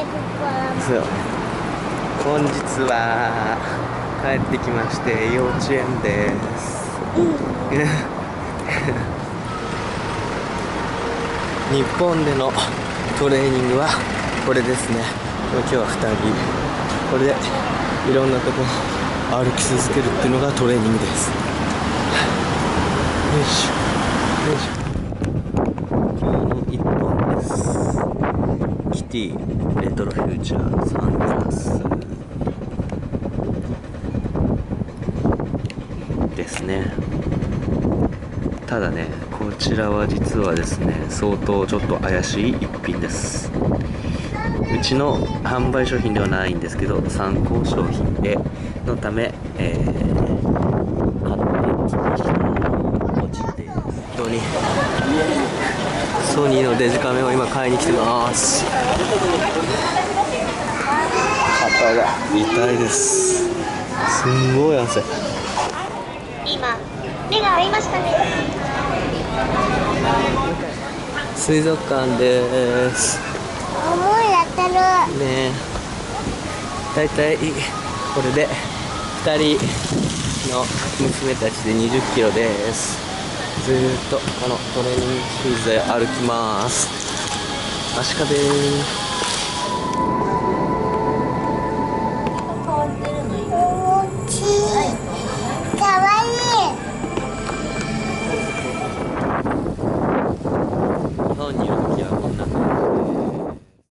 そう、本日は帰ってきまして幼稚園です。日本でのトレーニングはこれですね。今日は2人これでいろんなとこ歩き続けるっていうのがトレーニングです。よいしょよいしょ。今日の1本です。キティレトロフューチャーサングラスですね。ただね、こちらは実はですね、相当ちょっと怪しい一品です。うちの販売商品ではないんですけど、参考商品のため、買ってきました。こちらです。ソニーのデジカメを今買いに来てます。肩が痛いです。すんごい汗。 今目が合いましたね。 水族館です。 思いやってるね。だいたいこれで2人の娘たちで20キロです。ずーっとこのトレーニングシューズで歩きます。アシカです。